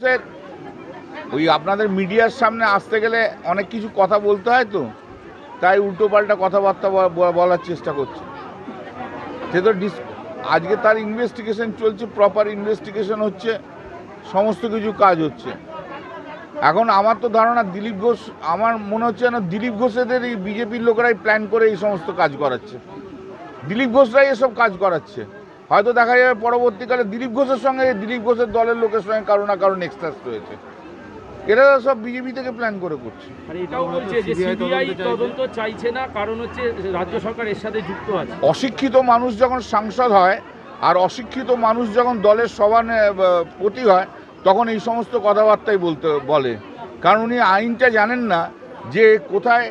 ওই আপনাদের মিডিয়ার সামনে আসতে গেলে অনেক কিছু কথা বলতে হয়, তো তাই উল্টোপাল্টা কথাবার্তা বলার চেষ্টা করছে। সে তো আজকে তার ইনভেস্টিগেশন চলছে, প্রপার ইনভেস্টিগেশন হচ্ছে, সমস্ত কিছু কাজ হচ্ছে। এখন আমার তো ধারণা দিলীপ ঘোষ, আমার মনে হচ্ছে না দিলীপ ঘোষেদের এই বিজেপির লোকেরাই প্ল্যান করে এই সমস্ত কাজ করাচ্ছে, দিলীপ ঘোষরাই এসব কাজ করাচ্ছে। হয়তো দেখা যাবে পরবর্তীকালে দিলীপ ঘোষের সঙ্গে, দিলীপ ঘোষের দলের লোকের সঙ্গে কারো না কারো নেক্সাস রয়েছে। এরা সব বিজেপি থেকে প্ল্যান করে করছে। আর এটাও বলছে যে সিবিআই তদন্ত চাইছে না, কারণ হচ্ছে রাজ্য সরকার এর সাথে যুক্ত আছে। অশিক্ষিত মানুষ যখন সাংসদ হয় আর অশিক্ষিত মানুষ যখন দলের সভাপতি হয়, তখন এই সমস্ত কথাবার্তাই বলে। কারণ উনি আইনটা জানেন না যে কোথায়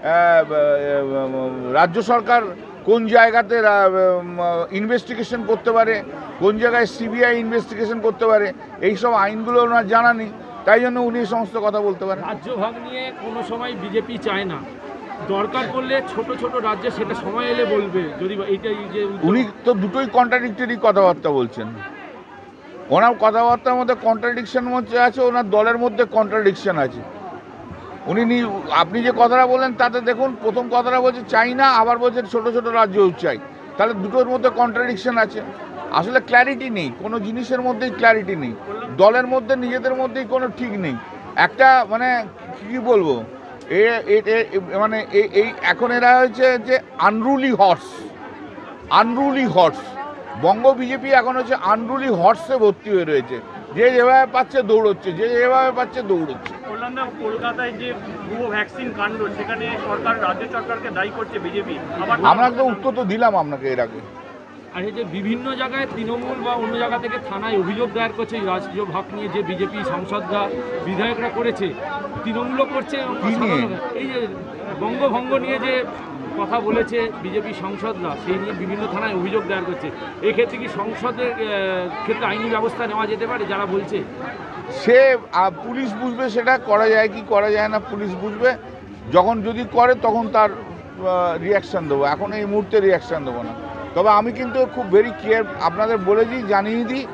রাজ্য সরকার কোন জায়গাতে ইনভেস্টিগেশন করতে পারে, কোন জায়গায় সিবিআই ইনভেস্টিগেশন করতে পারে, এইসব আইনগুলো ওনার জানা নেই। তাই জন্য উনি এই সমস্ত কথা বলতে পারেন। রাজ্য ভাগ নিয়ে কোনো সময় বিজেপি চায় না, দরকার পড়লে ছোট ছোট রাজ্যে সেটা সময় এলে বলবে। যদি এইটাই যে উনি তো দুটোই কন্ট্রাডিক্টরি কথাবার্তা বলছেন। ওনার কথাবার্তার মধ্যে কন্ট্রাডিকশন মধ্যে আছে, ওনার দলের মধ্যে কন্ট্রাডিকশন আছে। আপনি যে কথাটা বলেন তাতে দেখুন, প্রথম কথাটা বলছে চাই না, আবার বলছে ছোট ছোট রাজ্যও চাই। তাহলে দুটোর মধ্যে কন্ট্রাডিকশন আছে। আসলে ক্ল্যারিটি নেই, কোনো জিনিসের মধ্যেই ক্ল্যারিটি নেই। দলের মধ্যে নিজেদের মধ্যেই কোনো ঠিক নেই। একটা মানে কী বলবো, মানে এই এখন এরা হচ্ছে যে আনরুলি হর্স। বঙ্গ বিজেপি এখন হচ্ছে আনরুলি হর্সে ভর্তি হয়ে রয়েছে। যে যেভাবে পাচ্ছে দৌড়চ্ছে, যে যেভাবে পাচ্ছে দৌড়চ্ছে। কলকাতায় যে ভুয়ো ভ্যাকসিন কাণ্ড, সেখানে সরকার, রাজ্য সরকারকে দায়ী করছে বিজেপি। আমরা তো উত্তর তো দিলাম আপনাকে এর আগে। আর এই যে বিভিন্ন জায়গায় তৃণমূল বা অন্য জায়গা থেকে থানায় অভিযোগ দায়ের করছে রাজ্য ভাগ নিয়ে, যে বিজেপি সাংসদরা, বিধায়করা করেছে, তৃণমূলও করছে। এই যে বঙ্গভঙ্গ নিয়ে যে কথা বলেছে বিজেপি সাংসদরা, সেই নিয়ে বিভিন্ন থানায় অভিযোগ দায়ের করছে। এক্ষেত্রে কি সংসদের ক্ষেত্রে আইনি ব্যবস্থা নেওয়া যেতে পারে যারা বলছে? সে পুলিশ বুঝবে, সেটা করা যায় কি করা যায় না পুলিশ বুঝবে। যখন যদি করে তখন তার রিয়াকশান দেবো। এখন এই মুহূর্তে রিয়াকশান দেবো না। তবে আমি কিন্তু খুব ভেরি ক্লিয়ার আপনাদের বলেছি, জানিয়ে দিই,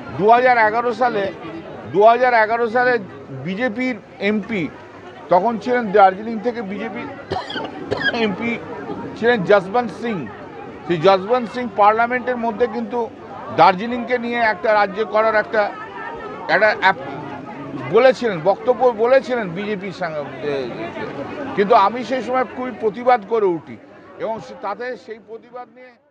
2011 সালে বিজেপির এমপি তখন ছিলেন দার্জিলিং থেকে, বিজেপির এমপি ছিলেন যশবন্ত সিং। সেই যশবন্ত সিং পার্লামেন্টের মধ্যে কিন্তু দার্জিলিংকে নিয়ে একটা রাজ্য করার একটা বলেছিলেন, বক্তব্য বলেছিলেন বিজেপির সঙ্গে। কিন্তু আমি সেই সময় খুবই প্রতিবাদ করে উঠি এবং তাতে সেই প্রতিবাদ নিয়ে